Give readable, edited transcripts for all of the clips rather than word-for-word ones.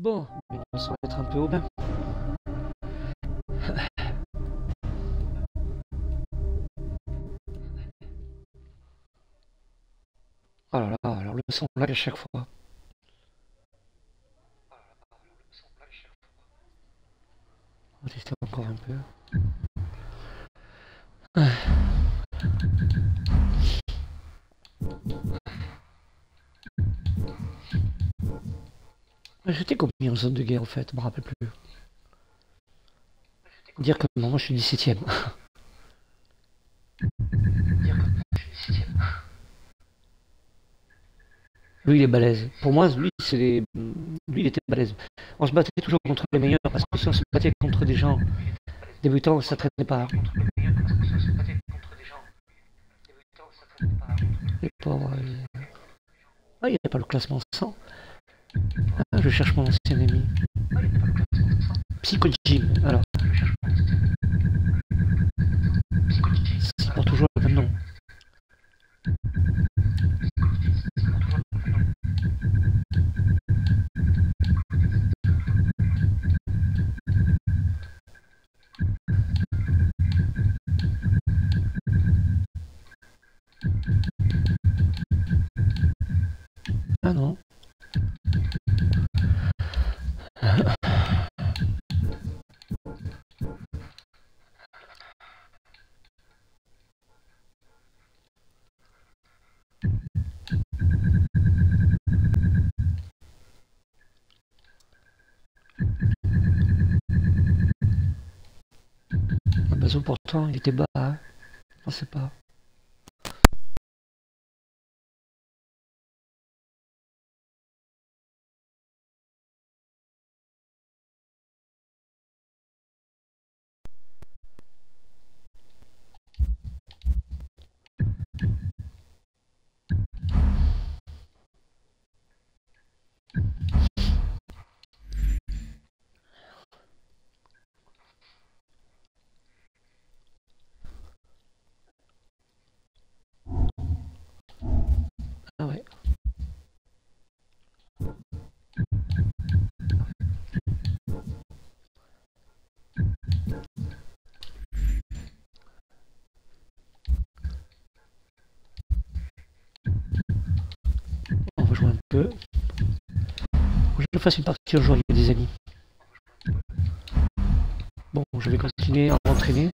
Bon, mais ça va être un peu au bain. Oh là là, alors le son lag à chaque fois. On va tester encore un peu. J'étais combien en zone de guerre au fait, je me rappelle plus. Dire que non, moi je suis 17ème. Lui il est balèze. Pour moi, lui, lui il était balèze. On se battait toujours contre les meilleurs parce que si on se battait contre des gens débutants, ça traînait pas. Les pauvres. Ah, il n'y a pas le classement 100. Ah, je cherche mon ancien ami. Psycho Jim, alors. Ça porte toujours le même nom. Ah non. Ah bah, pourtant, il était bas, hein. Je sais pas. Ah ouais. On va jouer un peu. Faut que je fasse une partie aujourd'hui, des amis. Bon, je vais continuer à m'entraîner.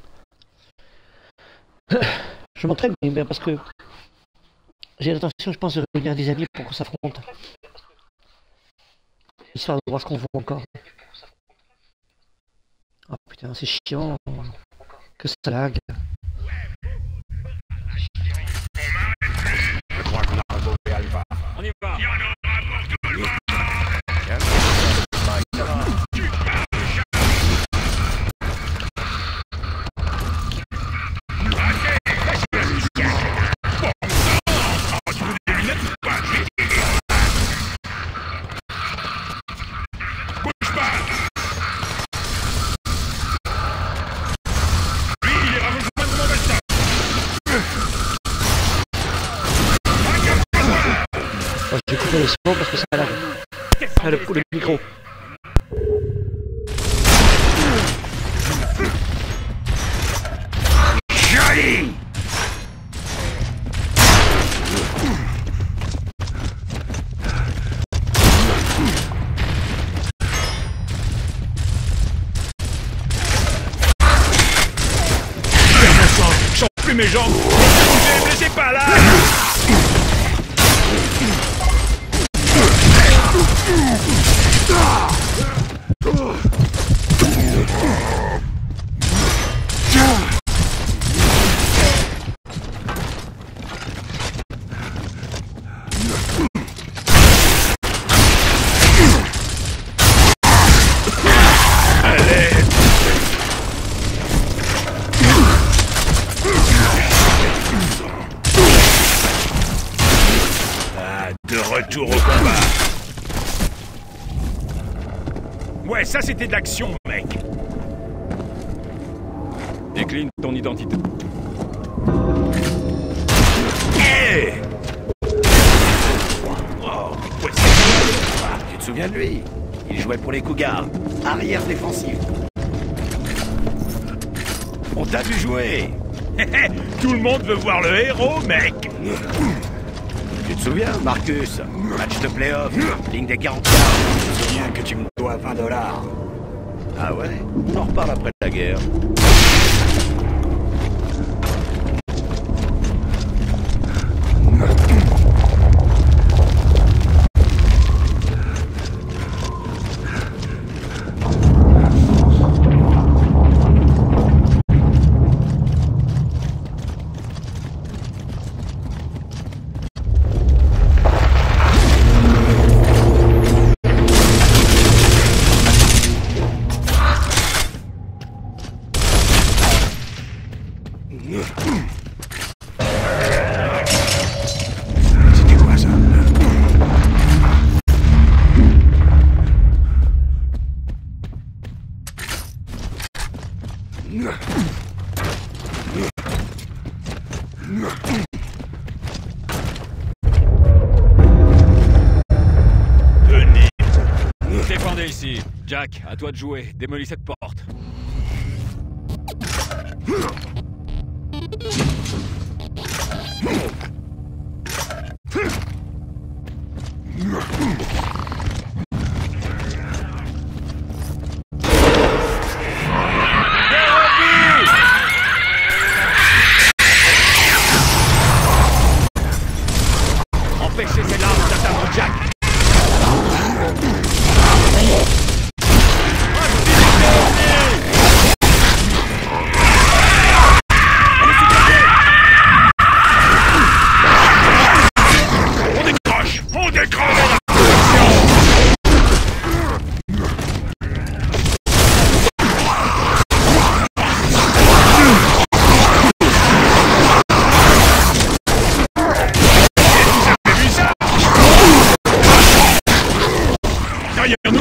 Je m'entraîne, mais bien parce que j'ai l'intention, je pense, de réunir des amis pour qu'on s'affronte. Histoire de voir ce qu'on voit encore. Oh putain, c'est chiant. Que ça lag. Je crois qu'on a retrouvé Alpha. On y va. Il y en aura pour tout le monde. J'ai coupé le son parce que ça lag. Ah, le micro. Joli. J'en plus mes jambes. Ne me laissez pas là. De retour au combat. Ouais, ça c'était de l'action, mec. Décline ton identité. Hey! Oh, ouais, tu te souviens de lui? jouais pour les Cougars. Arrière défensif. On t'a vu jouer. Tout le monde veut voir le héros, mec. Tu te souviens, Marcus? Match de playoff, ligne des 40 yards. Je me souviens que tu me dois $20. Ah ouais? On en reparle après la guerre. C'était quoi ça? Tenez. Défendez ici. Jack, à toi de jouer. Démolis cette porte. Empêchez ces larmes d'atteindre Jack. On décroche. Derrière nous.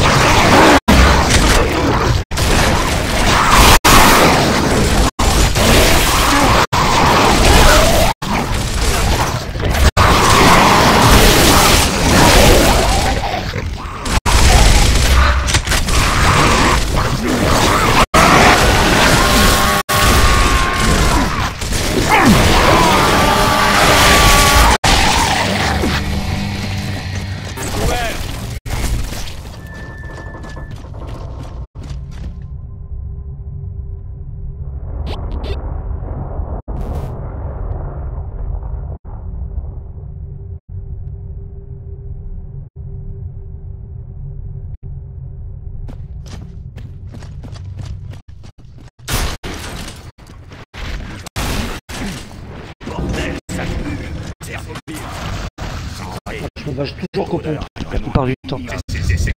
Je me base toujours qu'au pompe, la plupart du temps. C'est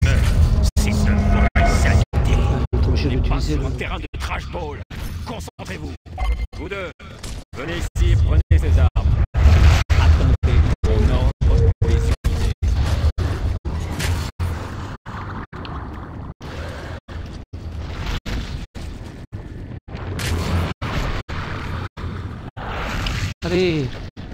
T'es obligé d'utiliser Sur le... un terrain de trash ball. Concentrez-vous. Vous deux, venez ici et prenez ces armes. Attendez mon ordre pour les utiliser. Allez!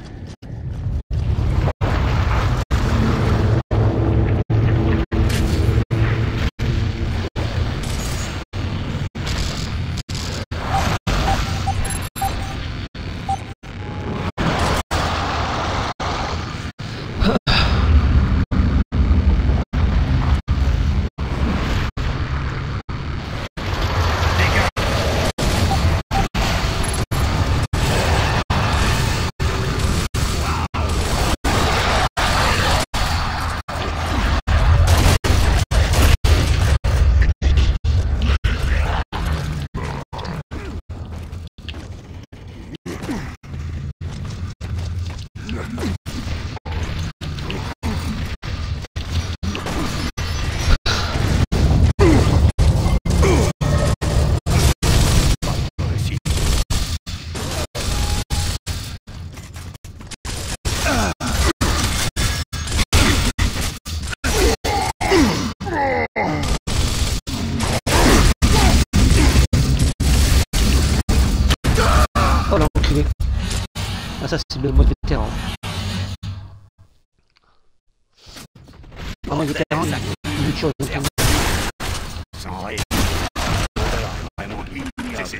Oh l'enculé. Ah ça c'est le mode vétéran. En mode vétéran, culture de ton... Sans rien. Vraiment ignoble.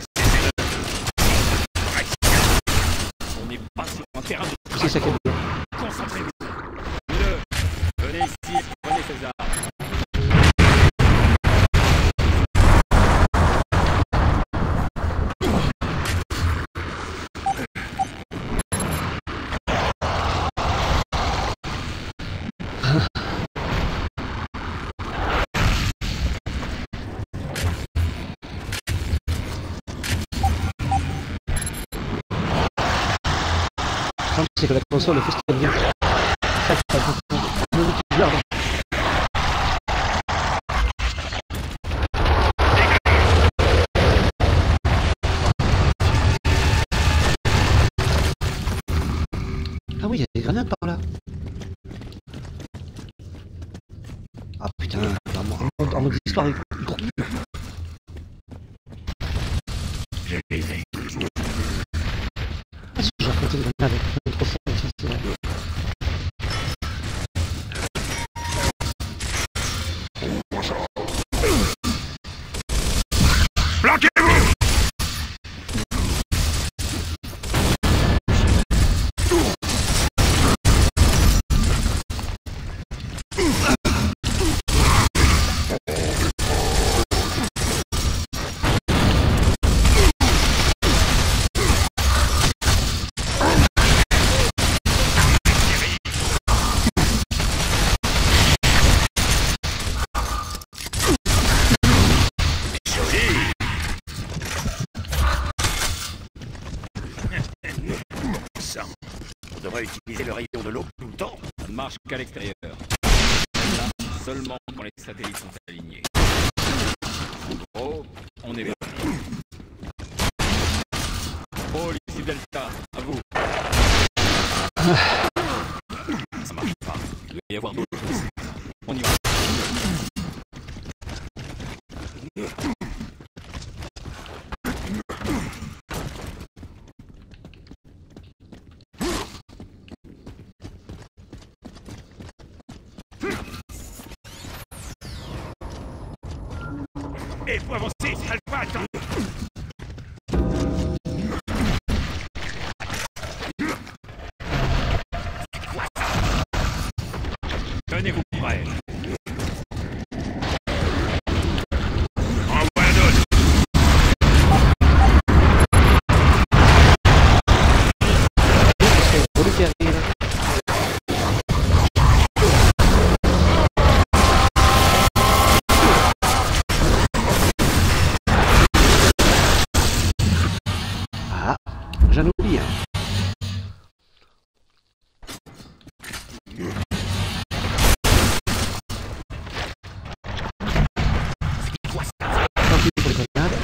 On n'est pas sur un terrain de C'est ça qu'elle dit. concentrez-vous. Vous deux, venez ici, prenez ces armes. C'est que la console fait ce qu'elle vient. Ça, c'est pas bon. Ah oui, il y a des grenades par là. Ah putain, en mode histoire, il court plus. Je les ai. Ah si, j'ai raconté des grenades avec une autre fois, c'est vrai. Planquez-vous! On devrait utiliser le rayon de l'eau tout le temps. Ça ne marche qu'à l'extérieur. Là, seulement quand les satellites sont alignés. Oh, on est bien. Oh, ici Delta, à vous. Ça marche pas. Il doit y avoir d'autres choses. On y va. Et faut avancer, Alpha, attends. Tenez-vous prêts. Envoie un autre. C'est pour lui qui arrive. Ah, j'en oublie un. Tant pis pour les grenades.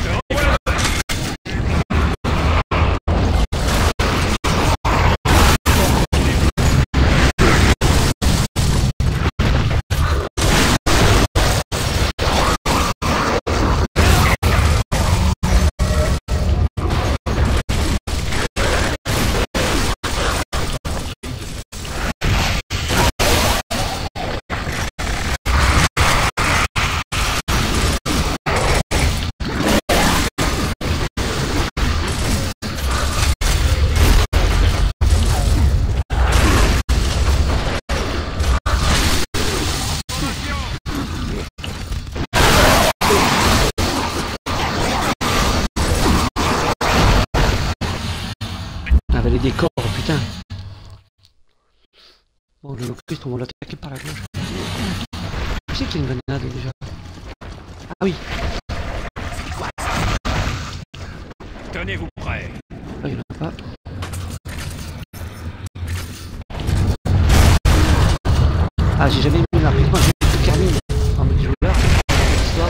Avec les décors, putain. Bon, le Christ, on va l'attaquer par la gauche. Qui c'est qu'il y a une grenade déjà? Ah oui, Tenez-vous prêts. là il n'y en a pas. Ah, j'ai jamais mis la prise, moi j'ai mis le Carmine en mode joueur. Histoire.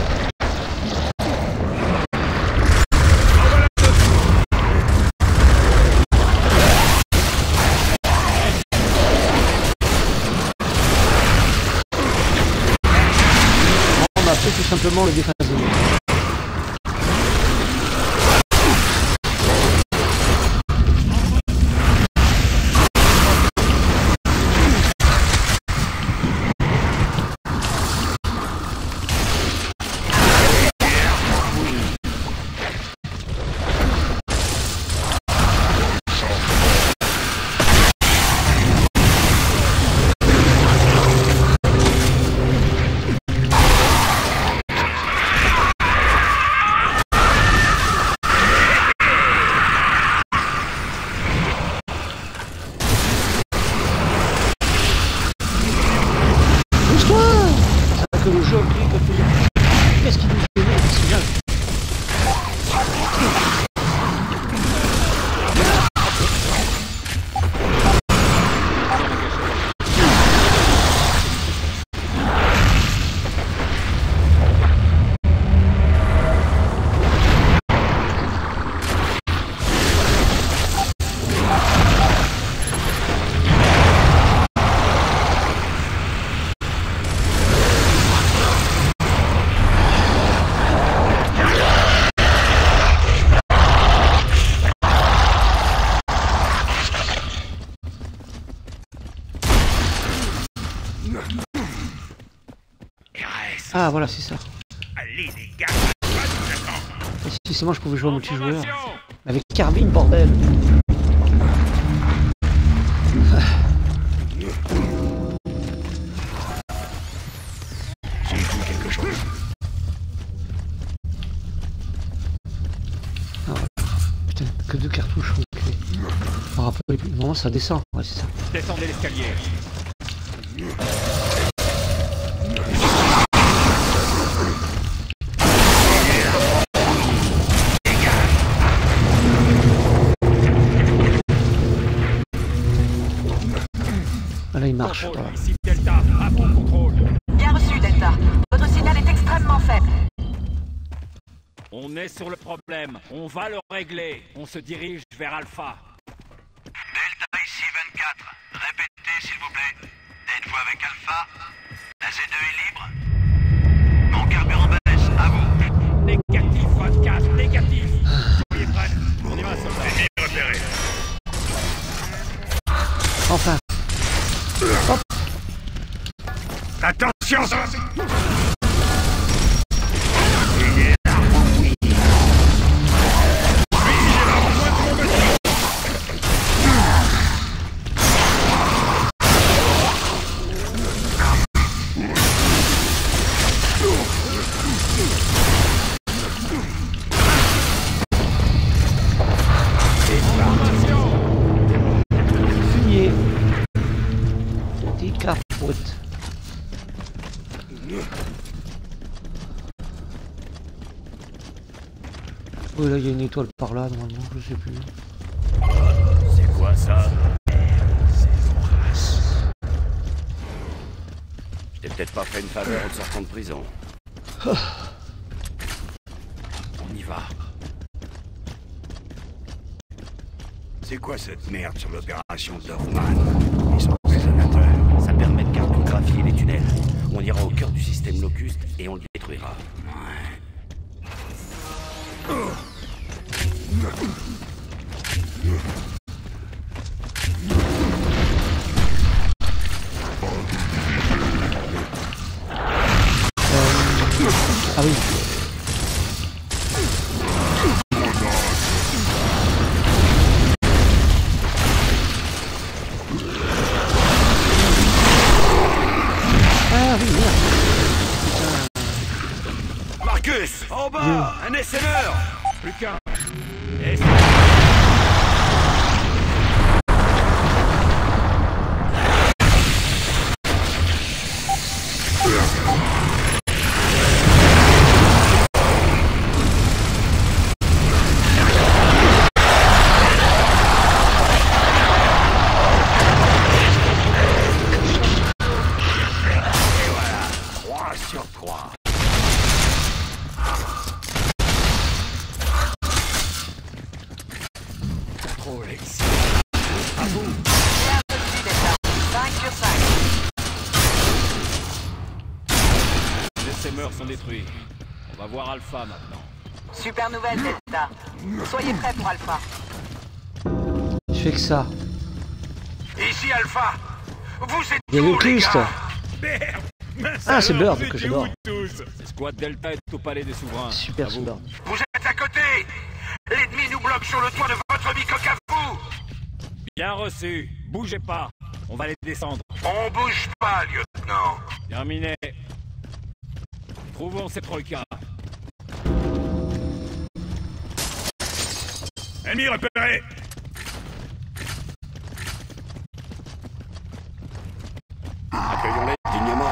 On va fait tout simplement le déphasement. Ah voilà, c'est ça. Allez les gars, Et si seulement je pouvais jouer en multijoueur. Avec Carbine, bordel. j'ai vu quelque chose. Ah, putain, que 2 cartouches. Ok. Je me rappelle plus. Non, ça descend. Ouais, c'est ça. Descendez l'escalier. Ah, là, il marche. Contrôle, Voilà. ici Delta, à bon contrôle. Bien reçu, Delta. Votre signal est extrêmement faible. On est sur le problème, on va le régler. On se dirige vers Alpha. Delta ici 24. Répétez s'il vous plaît. Êtes-vous avec Alpha? La Z2 est libre? Mon carburant baisse, à vous. Négatif 24, négatif. Soyez prêts, on y va soldat. Repéré. Enfin. Hop. Attention, ça Fumier. Des capotes. Oui, là, il y a une étoile par là, normalement, je sais plus. C'est quoi ça? Je t'ai peut-être pas fait une faveur en te sortant de prison. On y va. C'est quoi cette merde sur l'opération Dorfman? Ils sont raisonnateurs. Ça permet de cartographier les tunnels. On ira au cœur du système Locust et on le détruira. Ouais. Ah oui. Ah oui, merde. Marcus, en bas, un SMR. Plus qu'un. Les meurs sont détruits. On va voir Alpha maintenant. Super nouvelle, Delta. Soyez prêts pour Alpha. Je fais que ça. Ici Alpha. Vous êtes Il y a où, le Christ. Merde. Ah, c'est Bird que j'adore. C'est Squad Delta est au palais des souverains. Super, À vous. super. Vous êtes à côté. L'ennemi nous bloque sur le toit de votre bicoque à vous. Bien reçu. Bougez pas. On va les descendre. On bouge pas, lieutenant. Terminé. Trouvons ces troïkas. Ennemi repéré. Accueillons-les dignement.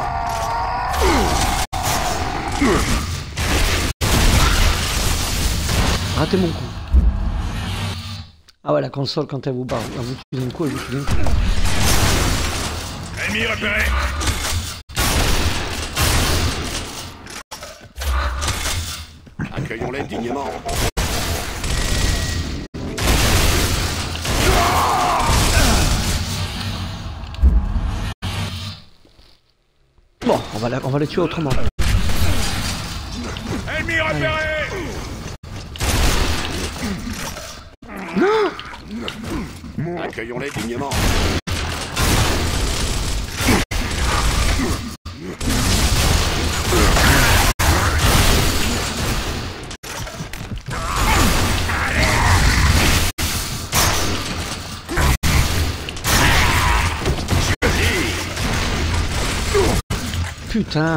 Ratez mon coup. Ah ouais, la console, quand elle vous barre, elle vous tue d'un coup, elle vous tue d'un coup. Ennemi repéré. Accueillons-les dignement. Bon, on va les tuer autrement. Ennemi repéré. Non. Accueillons-les dignement. putain.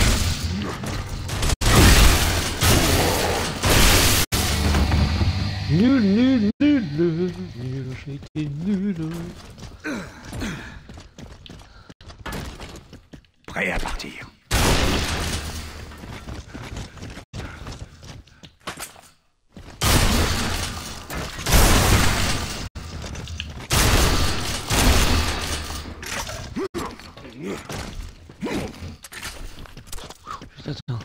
Nul, nul, nul, nul, nul, j'ai été nul. Prêt à partir. Attends.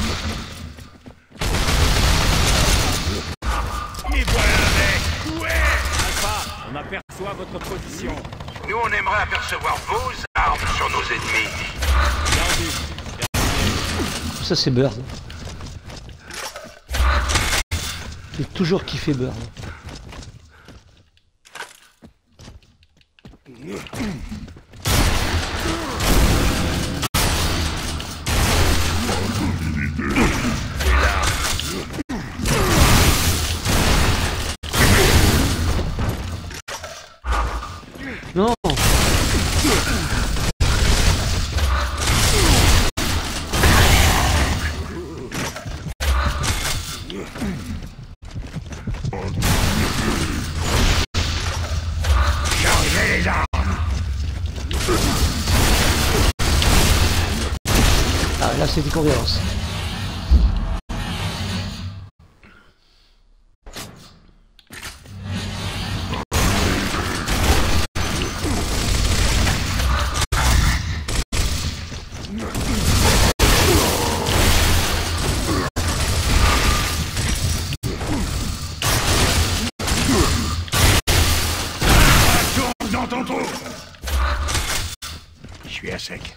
Et voilà le mec. Ouais. Alpha, on aperçoit votre position. Nous, on aimerait apercevoir vos armes sur nos ennemis. Bien vu. Ça c'est Bird. J'ai toujours kiffé Bird. Non. Chargez les armes. Ah là c'est des convergences. Dans ton trou. Je suis à sec.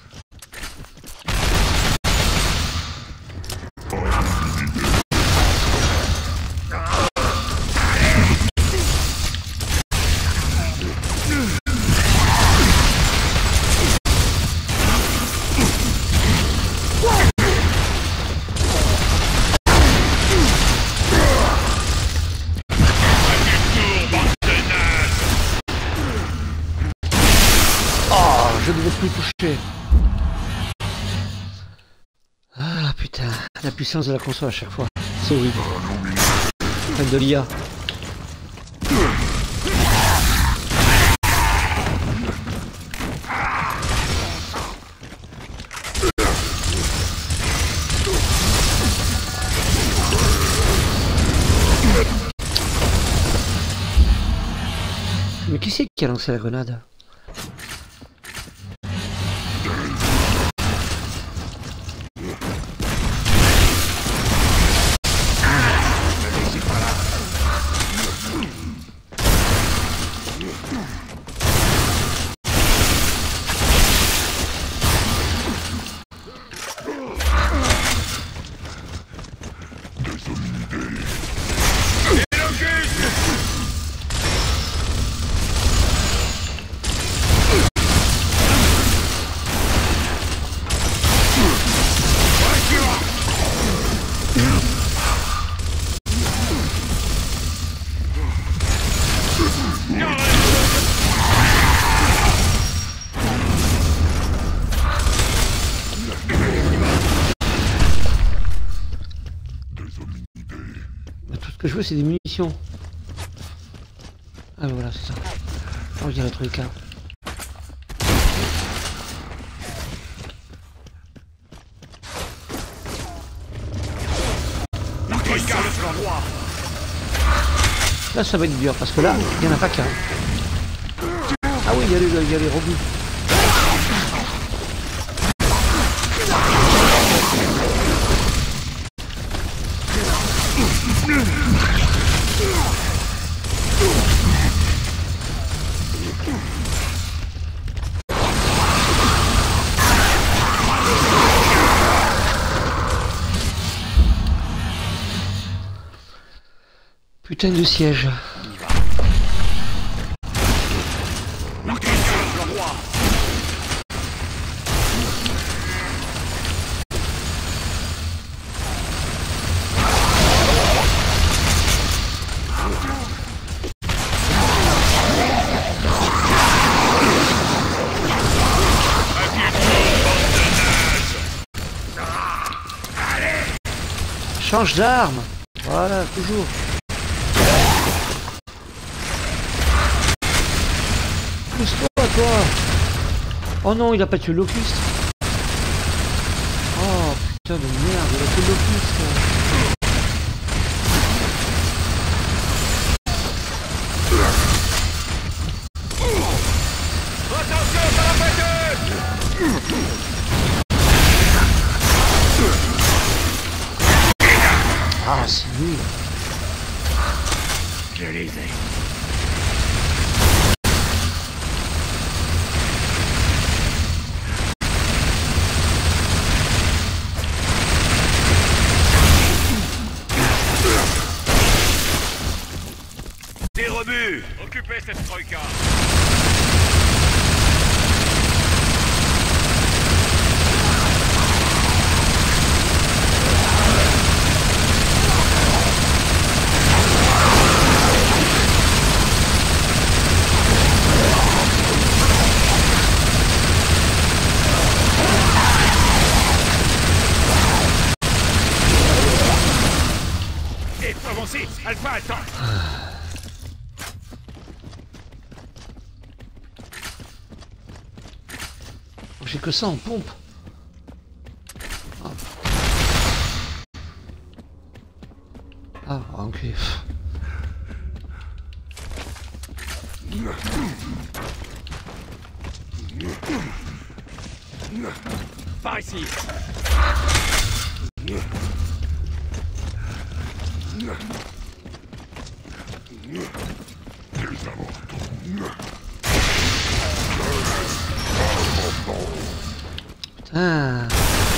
Je ne vais plus toucher. Ah putain, la puissance de la console à chaque fois. C'est horrible. Avec de l'IA. Mais qui c'est qui a lancé la grenade? Tout ce que je veux c'est des munitions. Ah voilà c'est ça. Oh il y a le truc là. Là ça va être dur parce que là il n'y en a pas qu'un. Ah oui il y a les robots. Putain de siège. Change d'arme. Voilà, toujours. Pousse-toi, toi. Oh non, il a pas tué Locust. Oh putain de merde, il a tué Locust. Attention, ça va péter! Ah, c'est nul. Je les ai. Des rebuts! Occupez cette troïka! Et faut avancer! Alpha, attends! J'ai que ça en pompe. Ah, ok. Par ici! Putain.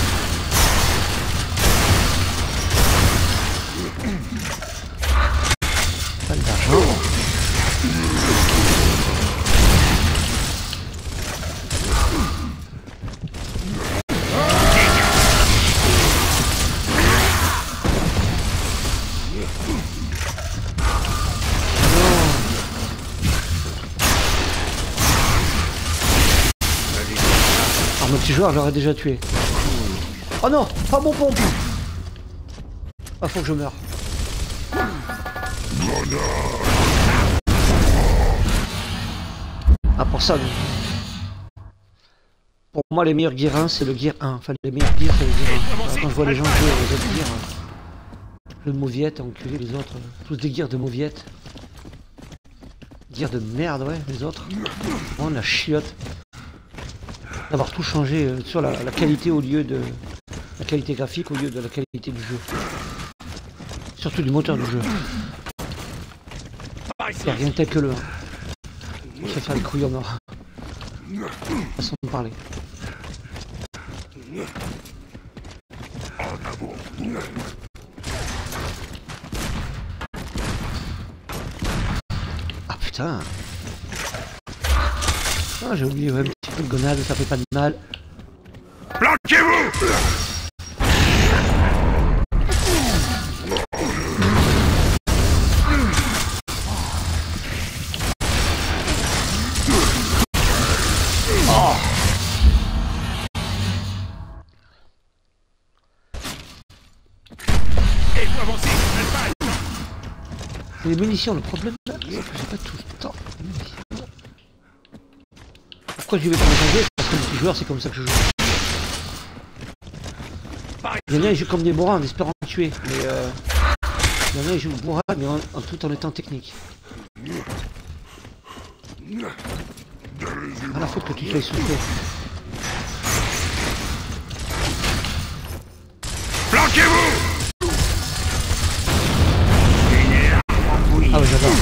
Pas d'argent. Alors, mon petit joueur, je l'aurais déjà tué. Oh non, pas mon pompe. Ah, faut que je meure. Ah, pour ça, non. Pour moi, les meilleurs gear 1, c'est le gear 1. Enfin, les meilleurs gear, c'est le gear 1. Alors, quand je vois les gens jouer les autres gears, le mauviette, enculé, les autres, tous des gears de mauviette. Gear de merde, ouais, les autres. Oh, la chiotte. D'avoir tout changé sur la qualité au lieu de... La qualité graphique au lieu de la qualité du jeu. Surtout du moteur du jeu. Il n'y a rien tel que le 1. On se faire les couilles en or. Façon de parler. Ah putain. Ah, j'ai oublié, ouais, un petit peu de gonade, ça fait pas de mal. Planquez-vous! Et faut avancer! Alpha! C'est les munitions, le problème là, c'est que j'ai pas tout le temps de munitions. Pourquoi je vais pas me changer? Parce que le petit joueur, c'est comme ça que je joue. Il y en a, ils jouent comme des bourrins en espérant tuer, mais il y en a, ils jouent bourrins, mais tout en étant technique. Pas la faute que tu te fais souffler. Planquez-vous! Ah ouais, j'adore.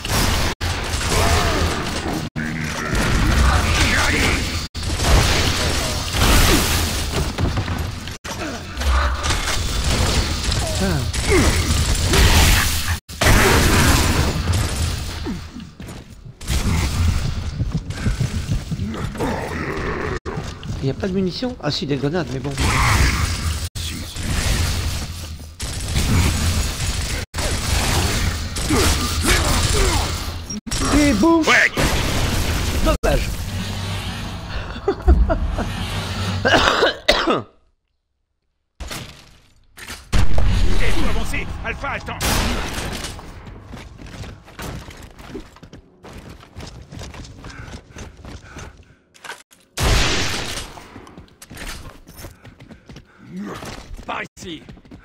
Il n'y a pas de munitions? Ah si, des grenades, mais bon. Et bouffe! Ouais. Dommage. Et faut ici.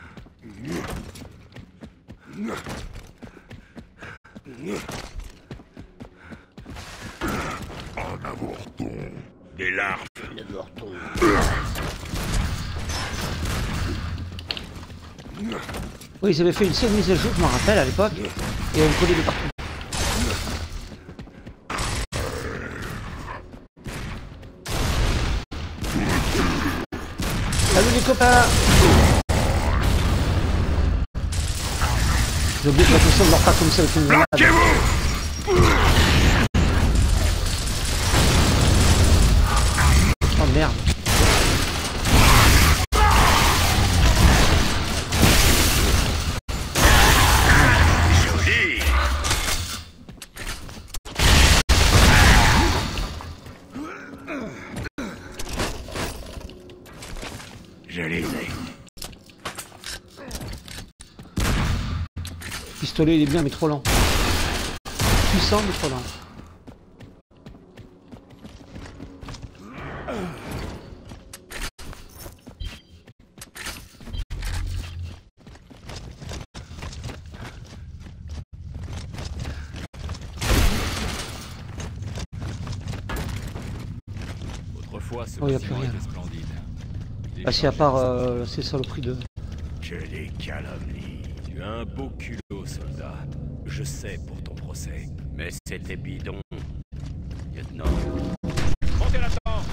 Un avorton. Des larves. Oui, ils avaient fait une seule mise à jour, je m'en rappelle à l'époque, et on collait de partout. Salut les copains! J'ai oublié que la question ne meurt pas comme ça avec une grenade. Oh merde. Je les ai. Le pistolet il est bien mais trop lent. Puissant mais trop lent. Autrefois, ce Oh, y a bâtiment plus rien. était splendide. Les Ah si à part gens ces saloperies de... Je les calomnie. Tu as un beau culot, soldat. Je sais pour ton procès. Mais c'était bidon. Lieutenant. Montez la tente.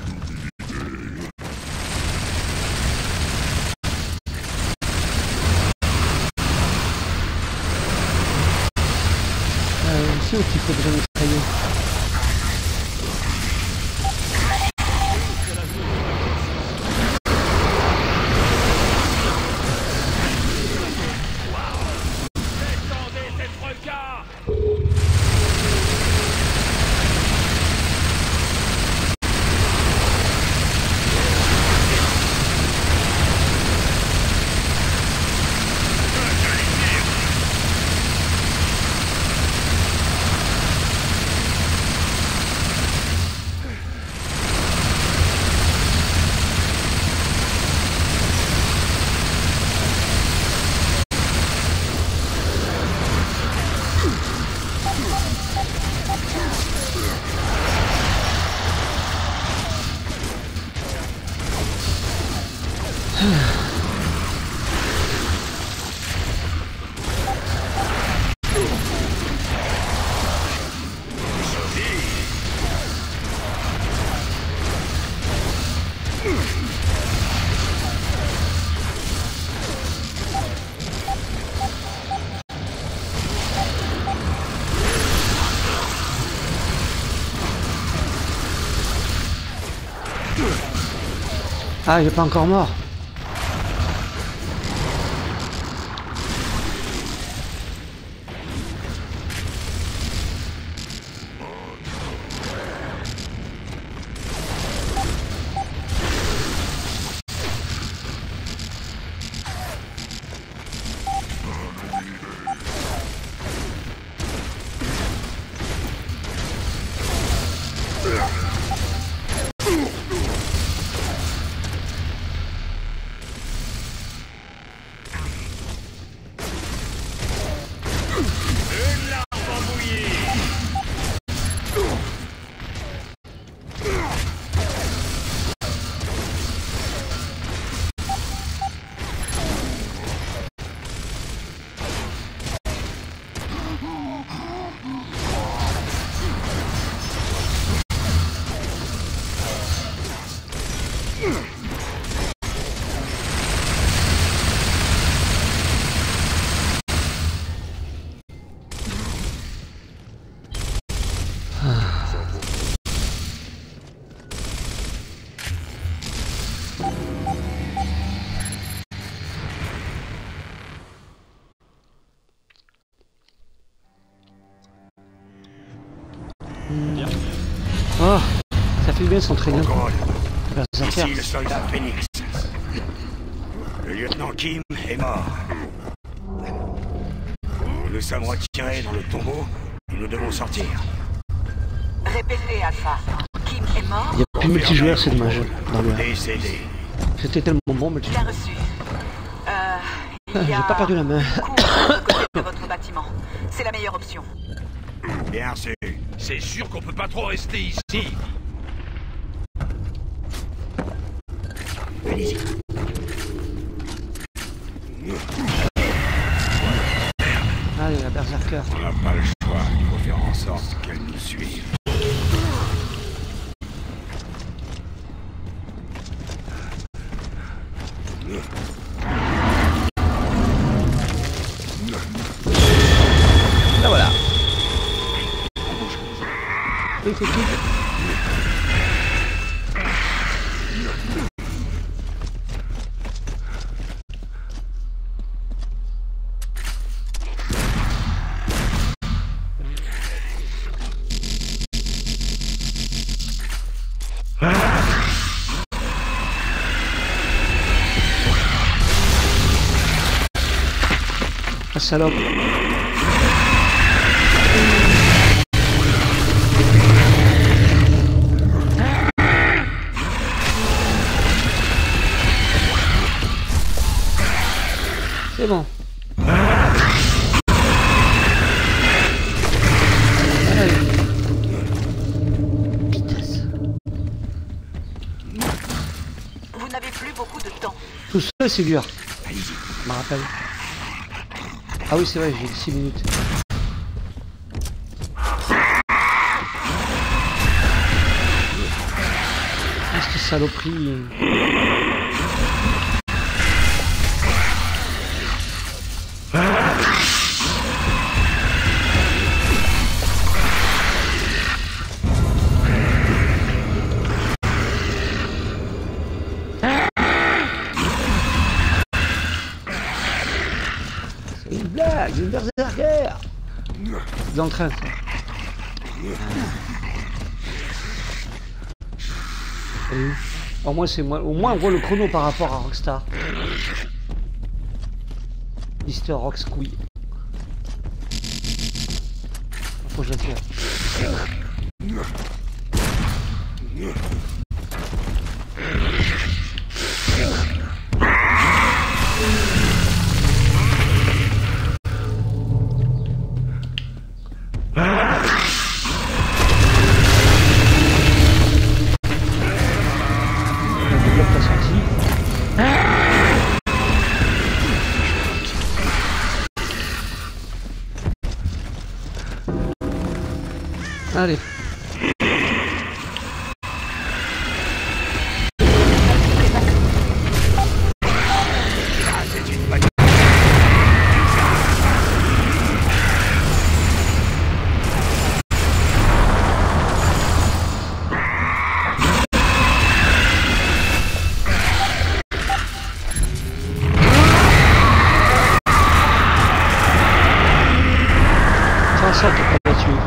Ici aussi il faut déjà mitrailler. Descendez cette regard. Ah il est pas encore mort. Oh, ça fait bien s'entraîner. Contrôle. Berserker. Ici le soldat Phoenix. Le lieutenant Kim est mort. Nous nous sommes retirés dans le tombeau et nous devons sortir. Répétez, Alpha. Kim est mort? Il n'y a plus de multijoueur, c'est dommage. Dans le... Décédé. C'était tellement bon multijoueur. Bien reçu. Il y a J'ai pas perdu la main. une cour de l'autre côté de votre bâtiment. C'est la meilleure option. Bien reçu. C'est sûr qu'on peut pas trop rester ici. Allez-y. Allez, la berserker. On n'a pas le choix. Il faut faire en sorte qu'elle nous suive. Là voilà. Oui, c'est tout. La salope. C'est bon. Allez. Vitesse. Vous n'avez plus beaucoup de temps. Tout seul, c'est dur. Je me rappelle. Ah oui, c'est vrai, j'ai 6 minutes. Ah, cette saloperie. C'est une blague, une berserker. Dans le train, ça. Et au moins, c'est moi. Au moins, on voit le chrono par rapport à Rockstar. Mister Rocksquee. Faut que je la tire. Allez. Ça, t'es pas là-dessus.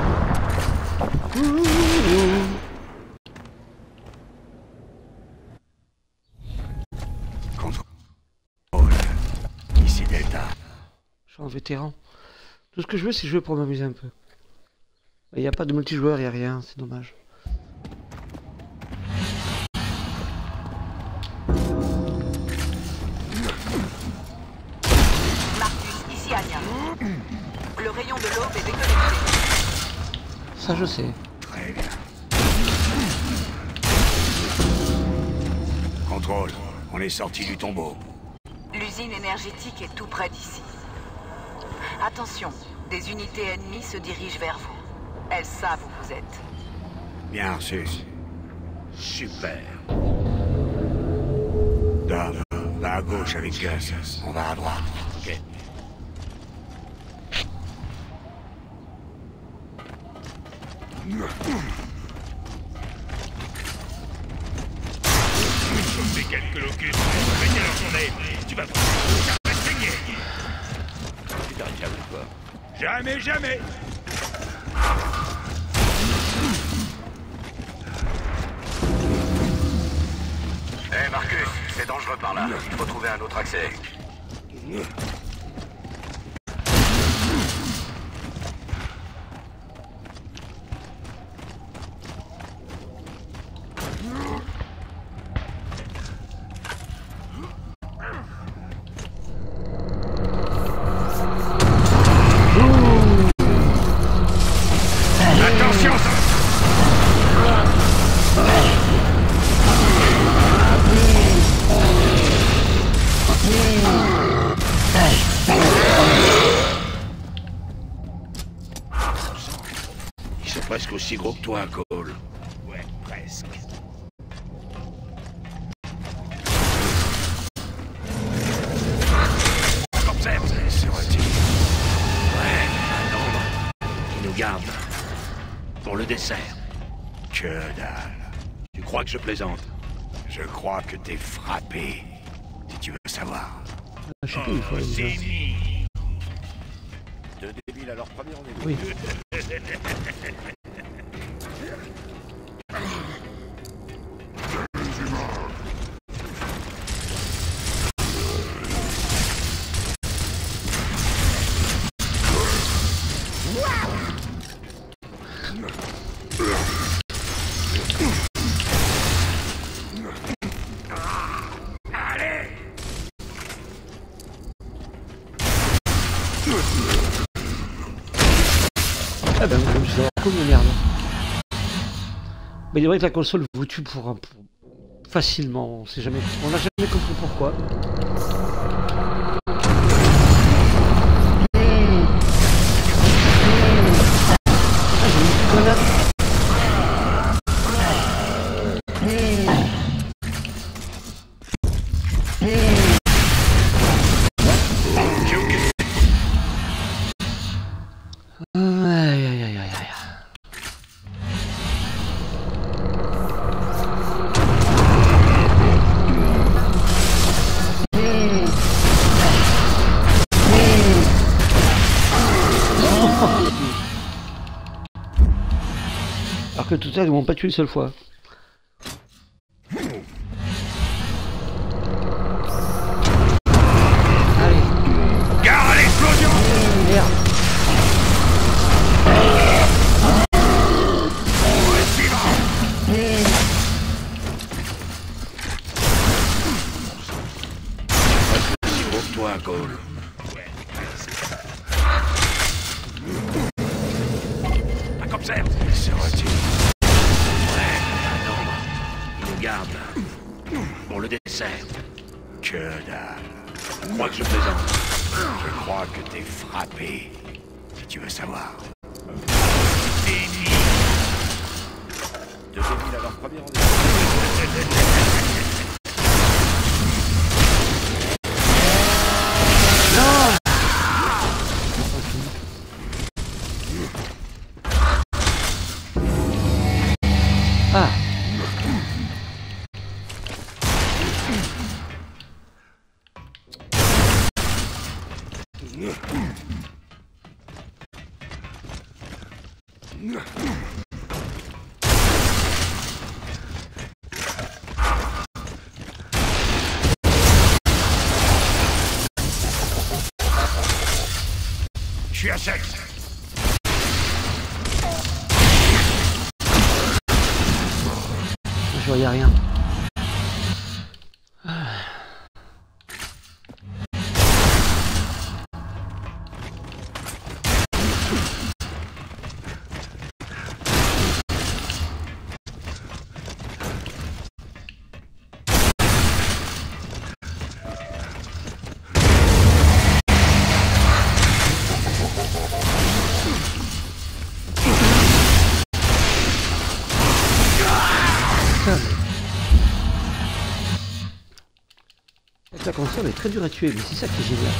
Contrôle. Ici Delta. Je suis un vétéran. Tout ce que je veux, c'est jouer pour m'amuser un peu. Il n'y a pas de multijoueur, il n'y a rien, c'est dommage. Marcus, ici Anya. Le rayon de l'aube est déconnecté. Ça, je sais. Très bien. Contrôle. On est sorti du tombeau. L'usine énergétique est tout près d'ici. Attention, des unités ennemies se dirigent vers vous. Elles savent où vous êtes. Bien reçu. Super. Dom, va à gauche avec Gus. On va à droite. Ok. Choper quelques locus, péter dans ton nez. Tu vas pas saigner. Tu t'arrêtes jamais, toi. Jamais, jamais. Hé Marcus, c'est dangereux par là. Il faut trouver un autre accès. sont presque aussi gros que toi, Cole. Ouais, presque. Observe, c'est retiré. Ouais, un nombre qui nous garde. Pour le dessert. Que dalle. Tu crois que je plaisante? Je crois que t'es frappé. Si tu veux savoir. Je sais plus où il faut aller déjà. Deux débiles à leur premier rendez-vous. Oui. Ah ben, je suis avoir comme une merde. Mais il est vrai que la console vous tue facilement, on sait jamais. On n'a jamais compris pourquoi. Ah, j'ai mis une grenade. Aïe aïe aïe aïe aïe. Alors que tout ça, ils m'ont pas tué une seule fois. Allez. Gare à l'explosion! Merde. Aussi gros que toi, Cole. Ouais, pas comme ça. C'est retiré. Ouais, un nombre qui nous garde. Pour le dessert. Que dalle. Tu crois que je plaisante? Je crois que t'es frappé. Si tu veux savoir. Deux débiles à leur premier rendez-vous. Ah. Je suis à sec. Je voyais rien. La console est très dure à tuer, mais c'est ça qui est génial.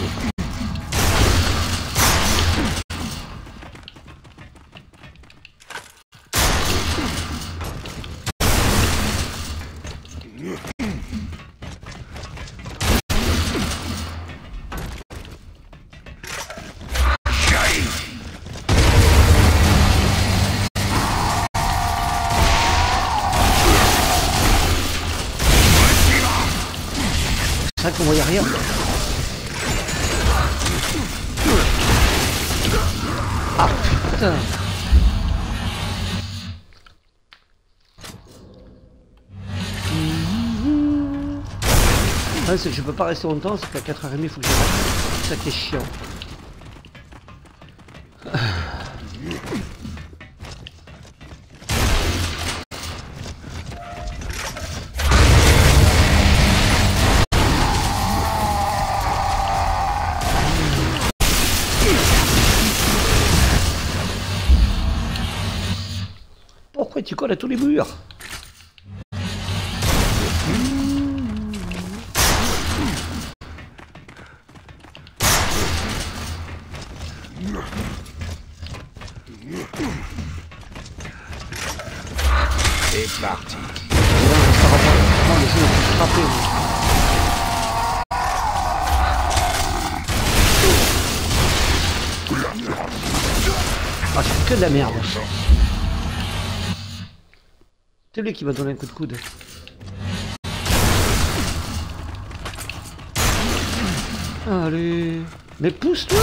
C'est vrai qu'on voyait rien. Ah putain. Ah, c'est que je peux pas rester longtemps, c'est qu'à 4h30 il faut que je rentre. C'est ça qui est chiant. Pourquoi tu colles à tous les murs? C'est parti. Non, les jeux ont tout frappé. Ah, c'est que de la merde. C'est lui qui m'a donné un coup de coude. Allez. Mais pousse-toi!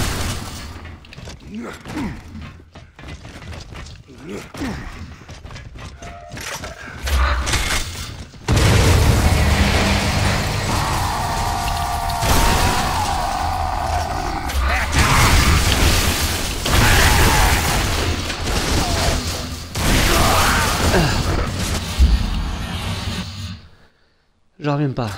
J'en reviens pas.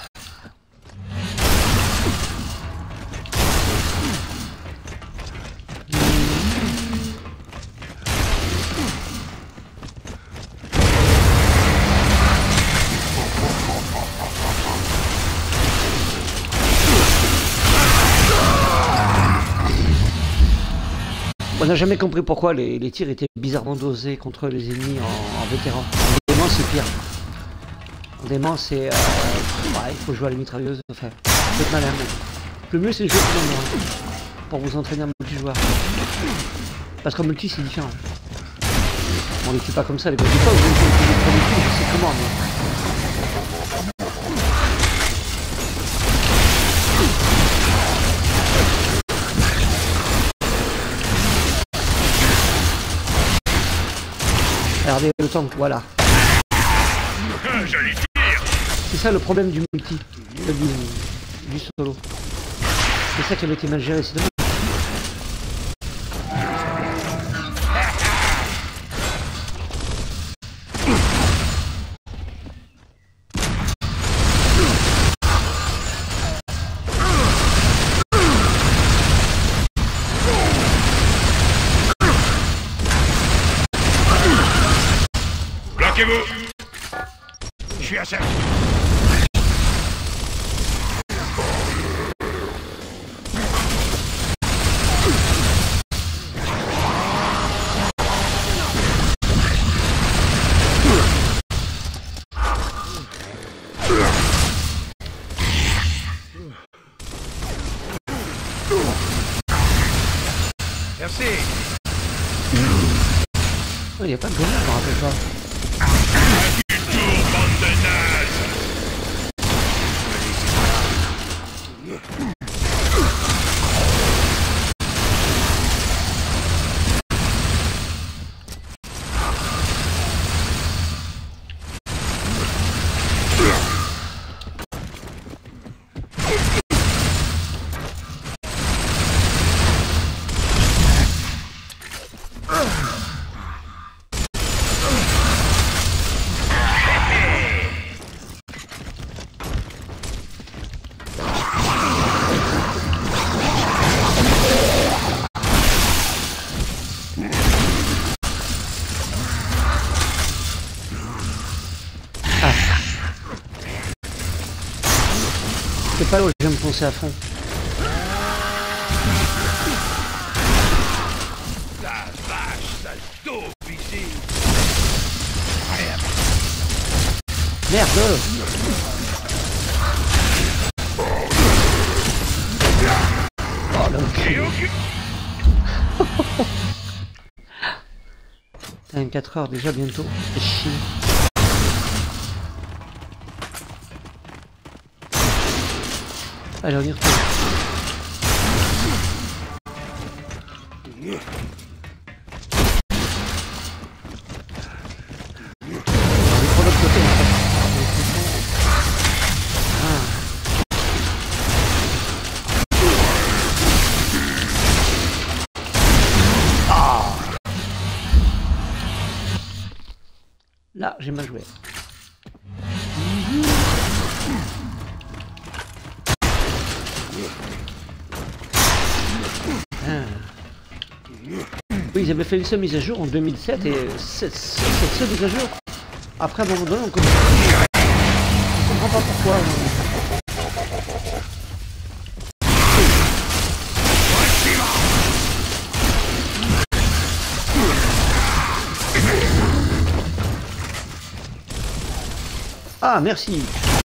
On n'a jamais compris pourquoi les tirs étaient bizarrement dosés contre les ennemis en vétéran. En démon, c'est pire. En démon, c'est... ouais, il faut jouer à la mitrailleuse. Enfin, c'est malin. Le mieux, c'est de jouer pour vous entraîner en multijoueur. Parce qu'en multi, c'est différent. On les tue pas comme ça, les gars. Des fois, vous les tuez, je sais comment, mais... Regardez le tank, voilà. C'est ça le problème du multi, du solo. C'est ça qui avait été mal géré, c'est dommage. Bloquez-vous! Je suis à sec. Merci. Il n'y a pas de grenade, je me rappelle pas. C'est pas là où je viens me foncer à fond. La vache, sale taupe ici. Merde! Oh là, T'as 4 heures déjà bientôt. C'est chier. Allez, on y retourne. On est pour l'autre côté, en fait. Là, j'ai mal joué. Oui, ils avaient fait une seule mise à jour en 2007 et cette seule mise à jour, après à un moment donné, on comprend pas pourquoi. Ah, merci.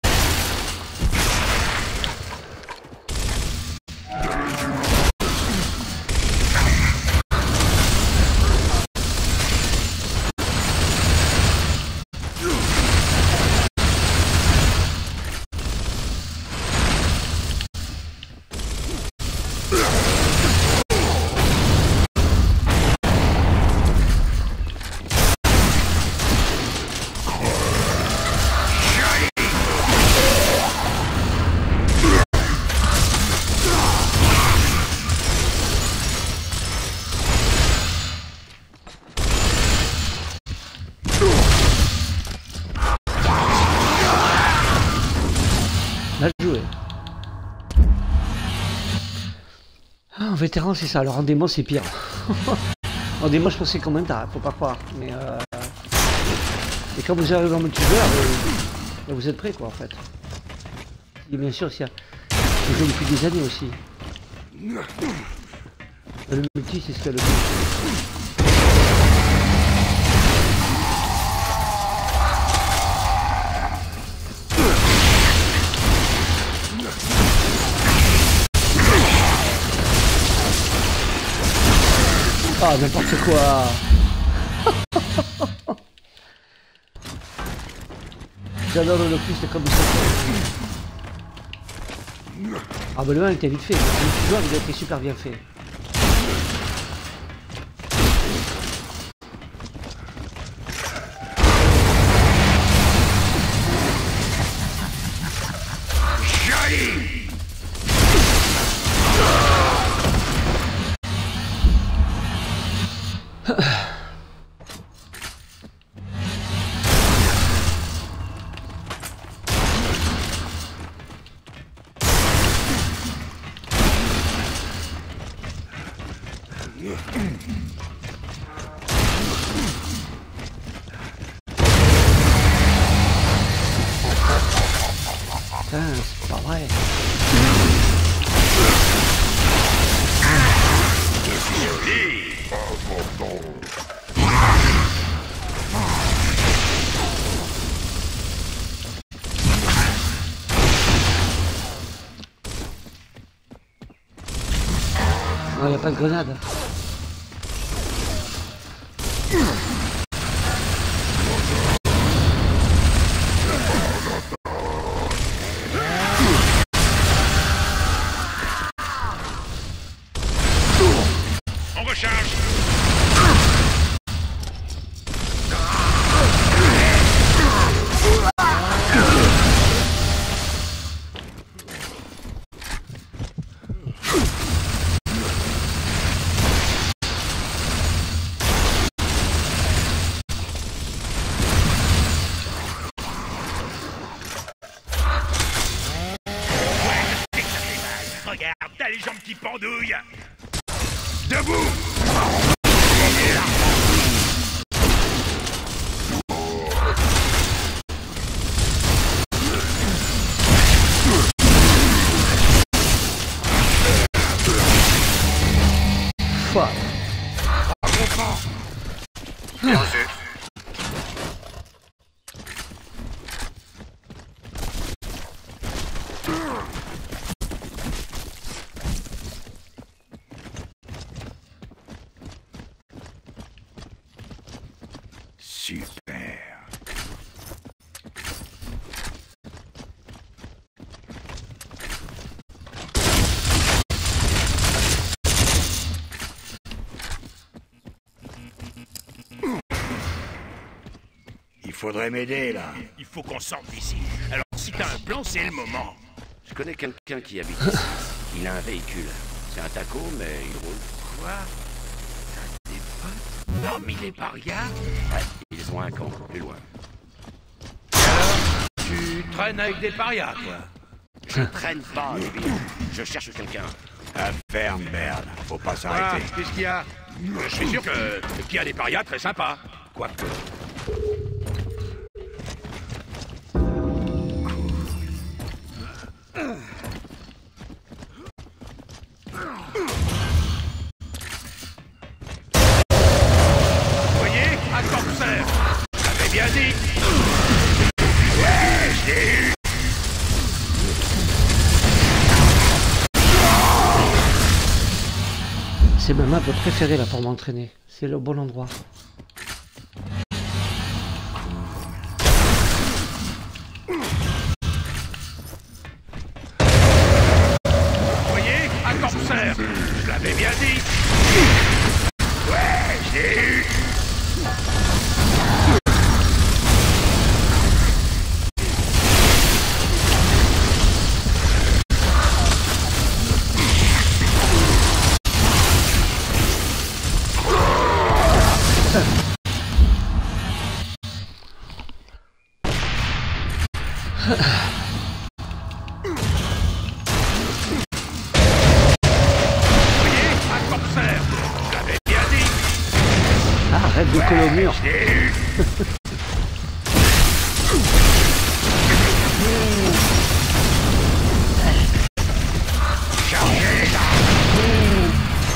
Mal joué. Ah, en vétéran c'est ça, alors en démo c'est pire. En démo je pensais quand même tard, faut pas croire. Mais et quand vous arrivez en multijoueur, vous êtes prêts quoi en fait. Et bien sûr s'il y a je joue depuis des années aussi. Le multi c'est ce qu'il y a le plus. Ah, n'importe quoi. J'adore le Locus, c'est comme ça. Ah bah le 1 était vite fait, le joueur il a été super bien fait. Putain, c'est pas vrai. Non, il n'y a pas de grenade. On recharge. Regarde, t'as les jambes qui pendouillent. Debout. Fuck. Bien reçu. Super. Il faudrait m'aider là. Il faut qu'on sorte d'ici. Alors si t'as un plan, c'est le moment. Je connais quelqu'un qui habite ici. Il a un véhicule. C'est un taco, mais il roule. Quoi? T'as des potes parmi les parias? Ouais, ils ont un camp, plus loin. Alors, tu traînes avec des parias, quoi? Je traîne pas, débile. Je cherche quelqu'un. Ah, ferme, merde. Faut pas s'arrêter. Qu'est-ce qu'il y a? Je suis sûr qu'il y a des parias très sympas. Quoique... Voyez, un corsaire. J'avais bien dit. Ouais, je l'ai eu. C'est ma map préférée là pour m'entraîner. C'est le bon endroit. Voyez, un corsaire. Je l'avais bien dit. Ouais, je l'ai eu. Voyez, un corsaire. Je l'avais bien dit. Ah, arrête de coller au mur. Je l'ai eu. Chargez les armes.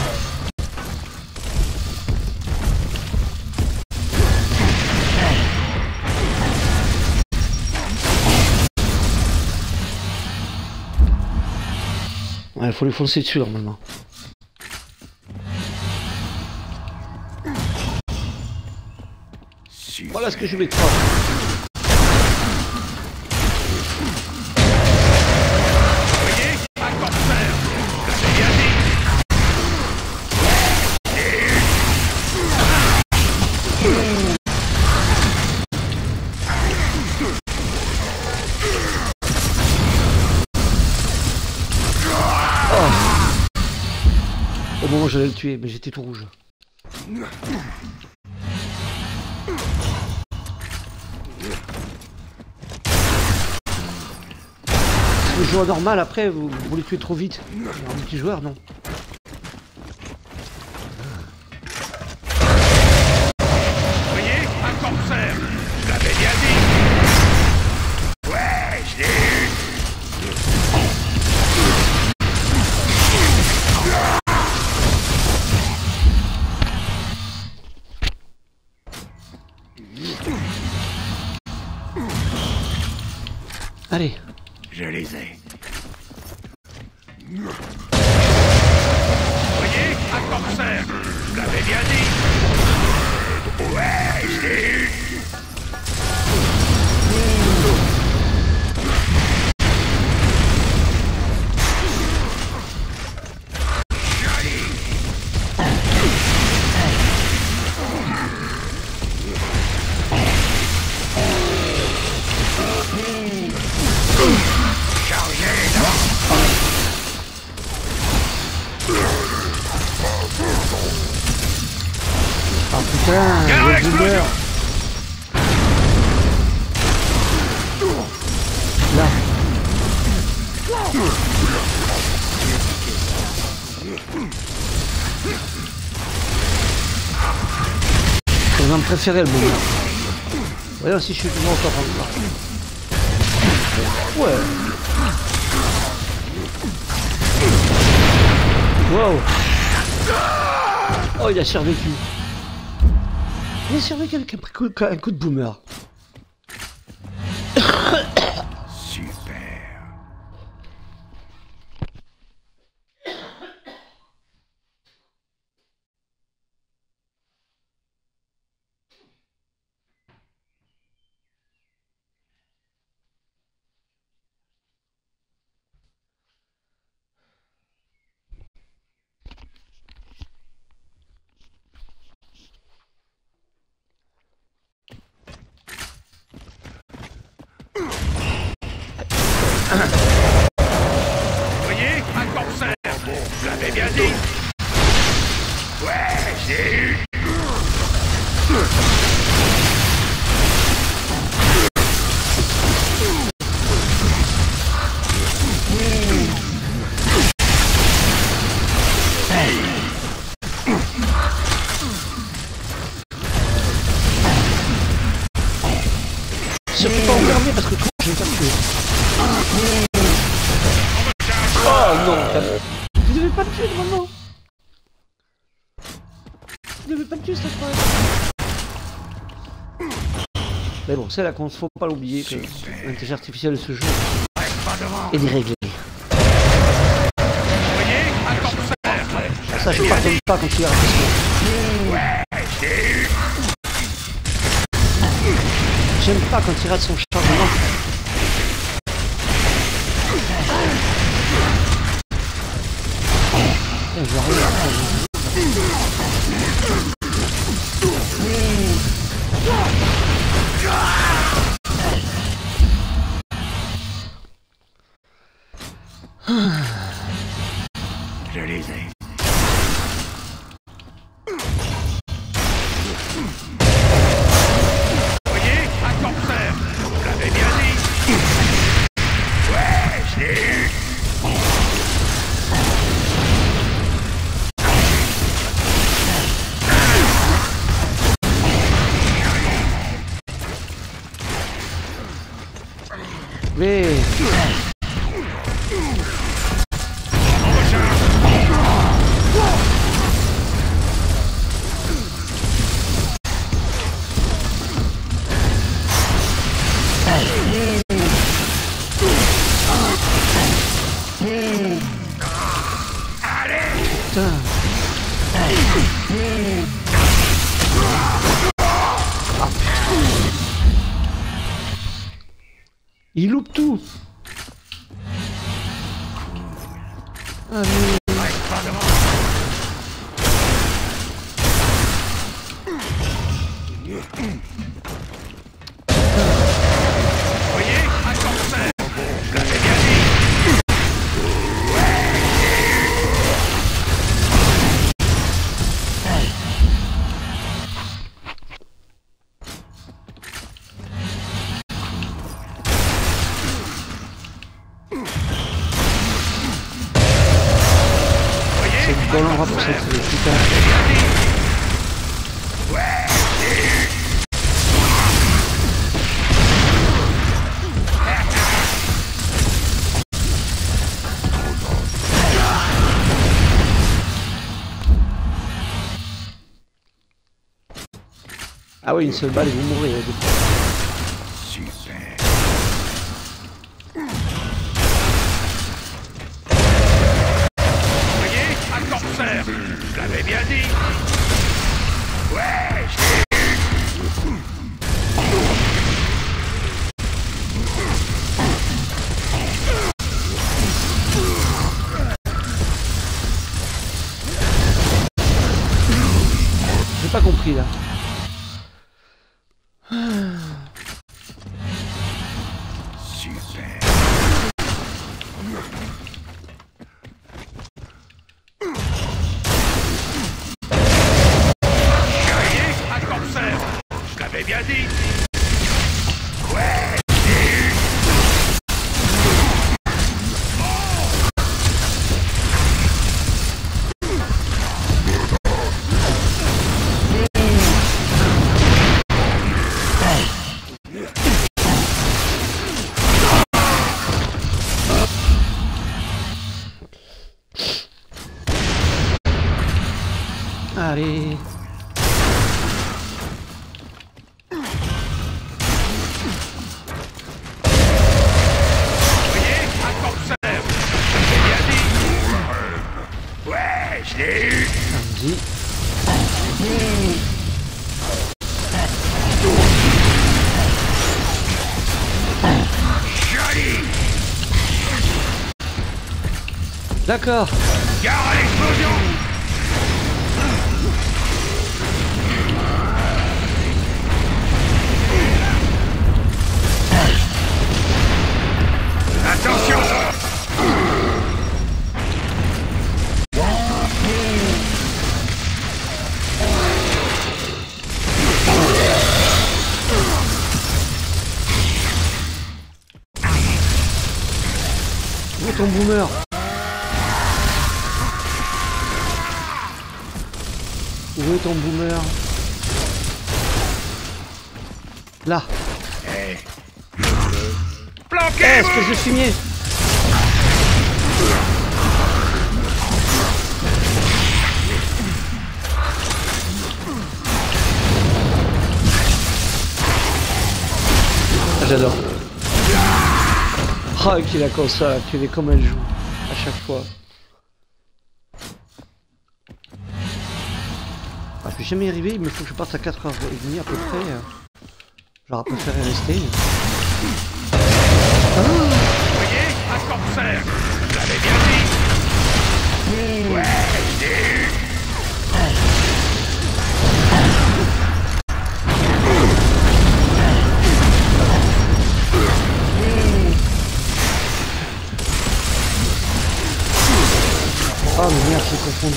Ouais, il faut lui foncer dessus normalement. Voilà ce que je voulais te faire. Voyez, un corsaire. Je l'avais bien dit. Au moment où j'allais le tuer, mais j'étais tout rouge. Le joueur normal, après, vous les tuez trop vite. Un multijoueur, non. Voyez, un corsaire. Je l'avais bien dit. Ouais, je l'ai eu. Allez. Je les ai. Voyez, un corsaire. Je l'avais bien dit. Ouais, je l'ai eu. Ah putain, Gare à le l'explosion. boomer. Là. C'est mon préféré le boomer. Voyons si je suis toujours encore en bas. Ouais. Wow. Oh, il a survécu. Il a survécu avec un coup de boomer. Super. Voyez, un corsaire. Je l'avais bien dit. Ouais, j'ai eu. peux pas enfermer parce que toi, je vais me faire tuer. Oh non, tu devais pas me tuer vraiment. Tu devais pas me tuer, cette fois. Mais bon, c'est là qu'on ne faut pas l'oublier que l'intelligence artificielle de ce jeu est déréglée. Ça, je pardonne pas quand tu as j'aime pas quand il rate son chargement. Je vois rien. Je les ai. Voyez, un corsaire. Vous l'avez bien dit. Ouais, je l'ai eu. Mais... il loupe tout. Allez. Voyez, un corsaire. Je l'avais bien dit. C'est bon endroit pour cette putain. Ah oui, une seule balle et vous mourrez. Super. Voyez, un corsaire. Je l'avais bien dit. Ouais, je l'ai eu. J'ai pas compris là. Super. Voyez, un corsaire. Je l'avais bien dit. Ouais, je l'ai eu. Allez. Voyez, un corsaire. Je l'ai bien dit. Ouais, je l'ai eu. Allons-y. Joli. D'accord. Gare à l'explosion. Attention. Où est ton boomer? Où est ton boomer? Là. Hey, Espèce de fumier! Ah, j'adore. Oh, qui la console, tu es comme elle joue à chaque fois. Ah, je vais jamais y arriver, il me faut que je parte à 4h30 à peu près. J'aurais préféré rester. Voyez, un corsaire. Je l'avais bien dit. Ouais, Oh mais merde, j'ai confondu.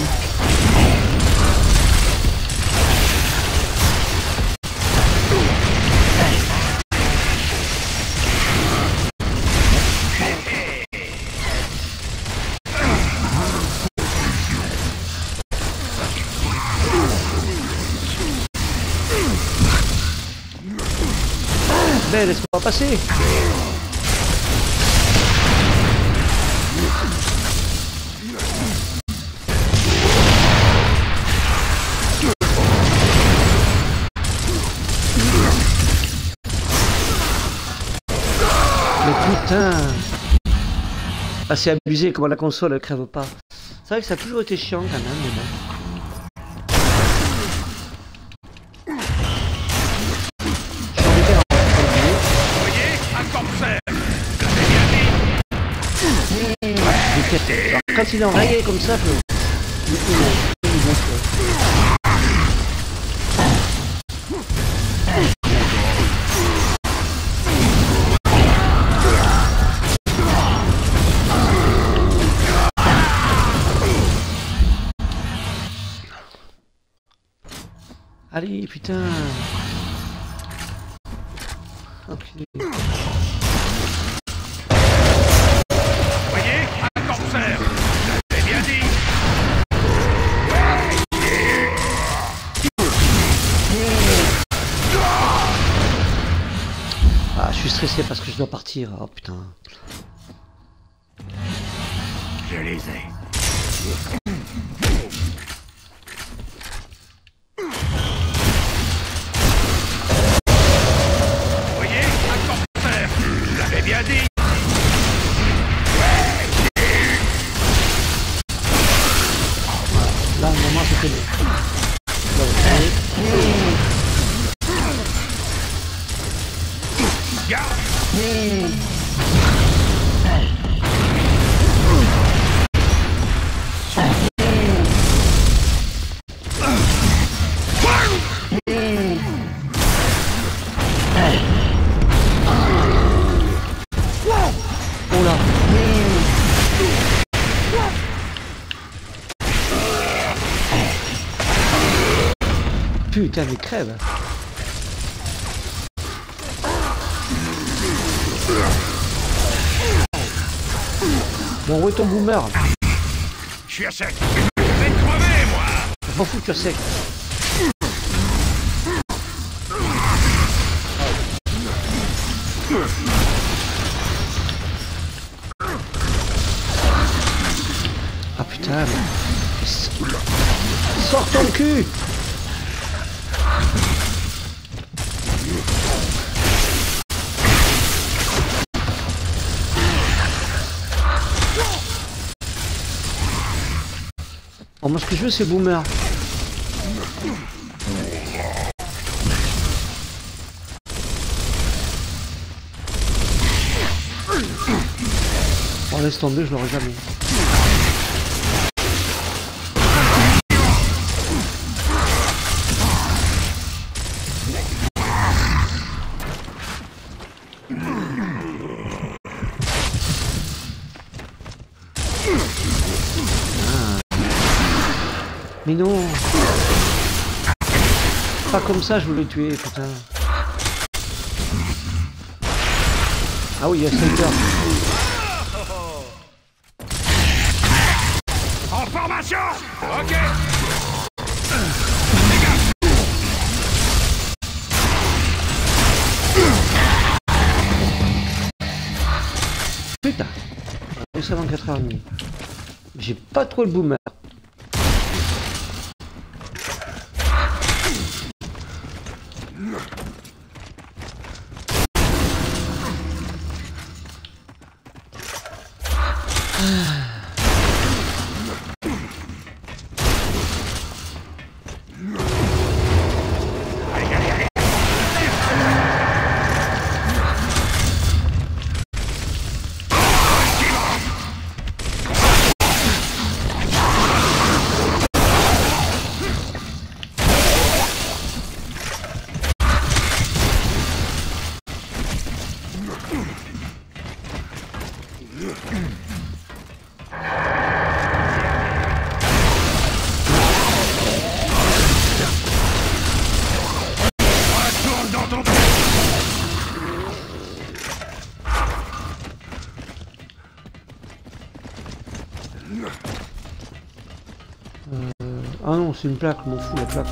Ben, laisse-moi passer. Mais putain. Ah, c'est abusé comment la console elle crève pas. C'est vrai que ça a toujours été chiant quand même, mais bon. Alors, quand il est enrayé comme ça, allez, putain. Ok. Ah, je suis stressé parce que je dois partir. Oh putain. Je les ai. voyez, un corsaire. Je l'avais bien dit. Là, normalement, c'était bon. Oh là. Putain, mais crève. Bon, où est ton boomer? Je suis à sec. Je vais crever, moi. Je m'en fous que tu es sec. Ah putain, mais... Sors ton cul! Oh, moi ce que je veux c'est boomer. Oh, laisse tomber, je l'aurais jamais. Mais non! Pas comme ça, je voulais tuer, putain. Ah oui, il y a Sniper. En formation. Ok. commencer avant 4h30. J'ai pas trop le boomer. Ah non, c'est une plaque, m'en fous la plaque.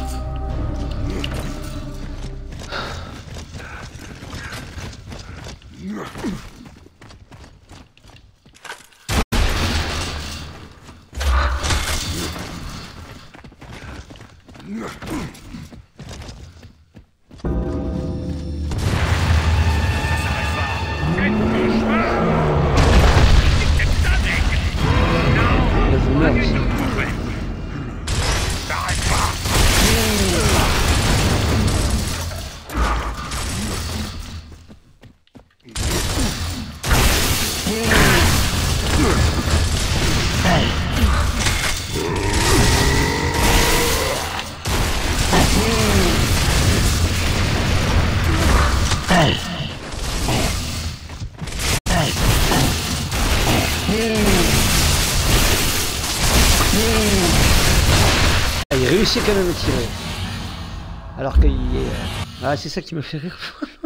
Il réussit quand même à tirer. Alors qu'il est... Ah, c'est ça qui me fait rire.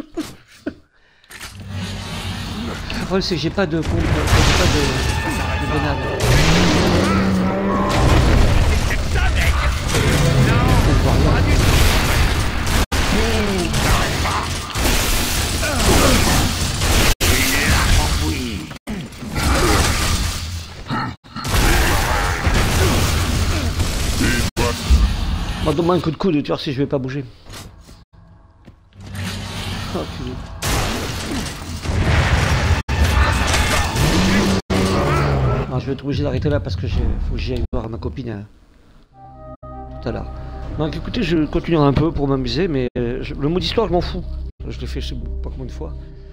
Le problème c'est que j'ai pas de pompe, j'ai pas de grenade. Bon, donne-moi un coup de coude, tu vois si je vais pas bouger. Oh, putain. Non, je vais être obligé d'arrêter là parce que faut que j'aille voir ma copine tout à l'heure. Donc écoutez, je continuerai un peu pour m'amuser, mais le mode histoire je m'en fous. Je l'ai fait je sais pas combien de fois.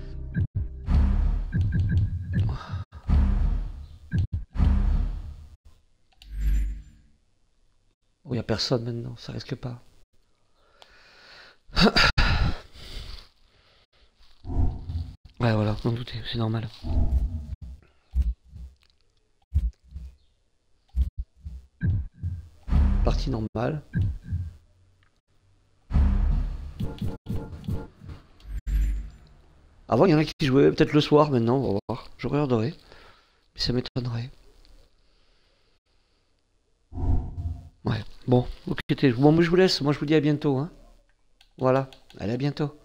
Oh, y a personne maintenant, ça risque pas. Ouais, voilà, m'en douter, c'est normal. Partie normale. Avant, il y en a qui jouaient peut-être le soir, maintenant, on va voir. Je regarderai. Mais ça m'étonnerait. Ouais, bon, ok, bon, moi je vous laisse, moi je vous dis à bientôt, hein. Voilà, allez, à bientôt.